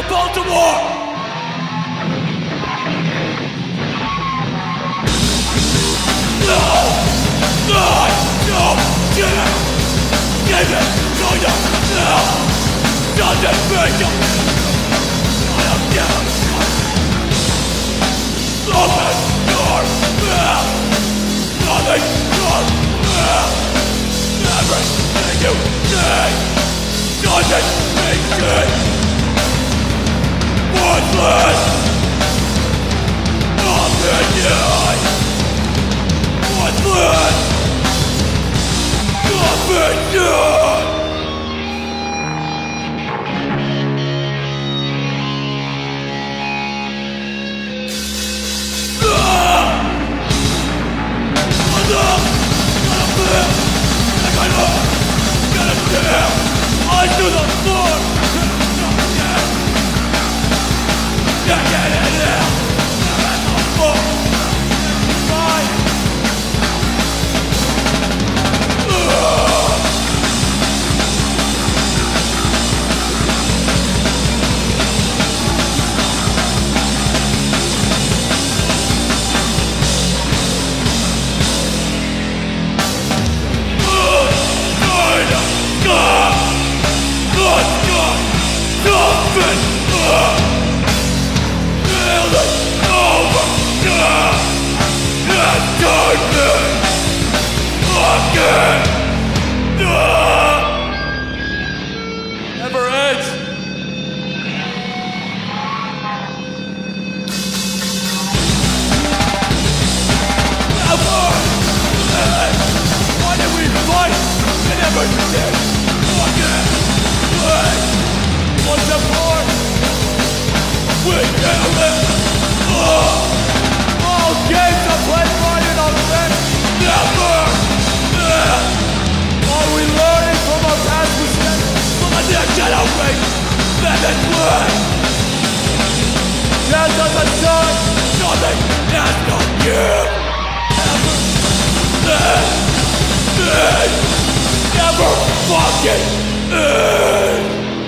Baltimore! No! God! No! Give it! Give it! No! No! No! Doesn't make it! I am down! Open your mouth! Nothing your mouth! Everything you say doesn't make sense! Worthless! Opinion! Worthless! Opinion! I do the floor! Get it now! That's the floor! Right! Never ends. Never ends. Why did we fight? We never did. Again. Once and more. We can't live. All games are played right in our friends. Never ends. Are we learning from our past mistakes? From the next generation, let it play. Death doesn't die, nothing has no give. Never fucking end.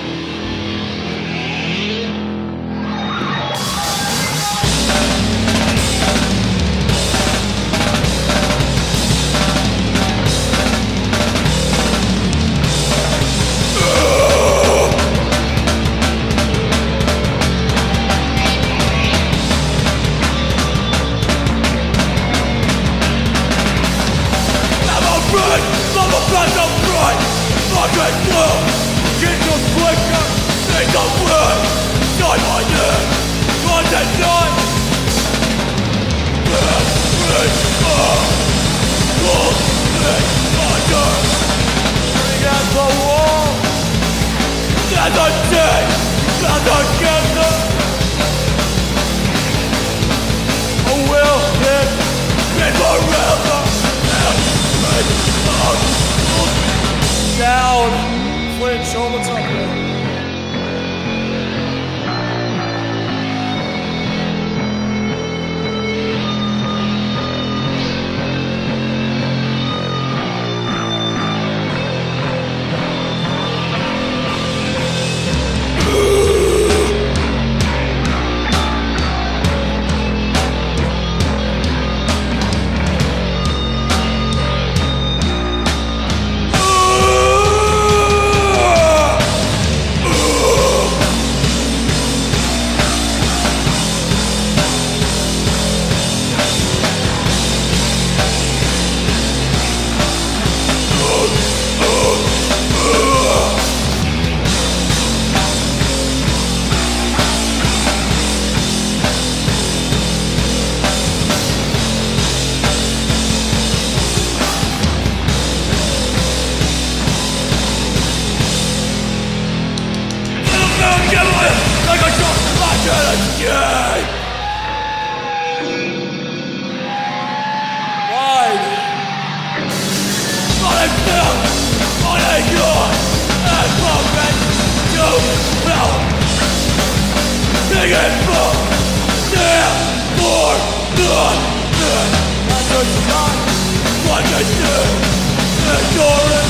Down, Flint, show 'em what's up here.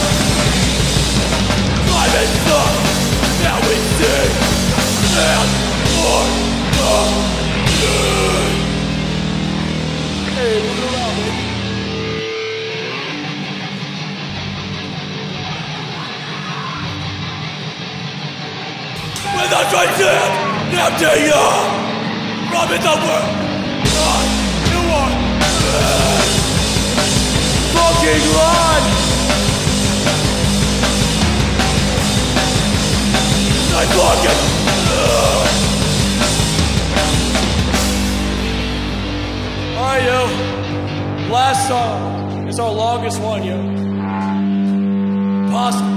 Now we see, and I said, after you, rub it over. You are fucking run. I fucking. Alright, yo. Last song. It's our longest one, yo. Possible.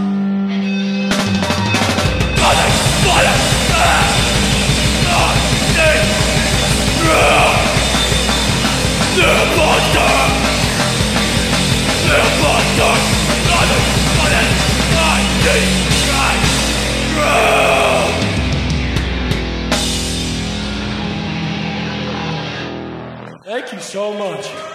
Thank you so much.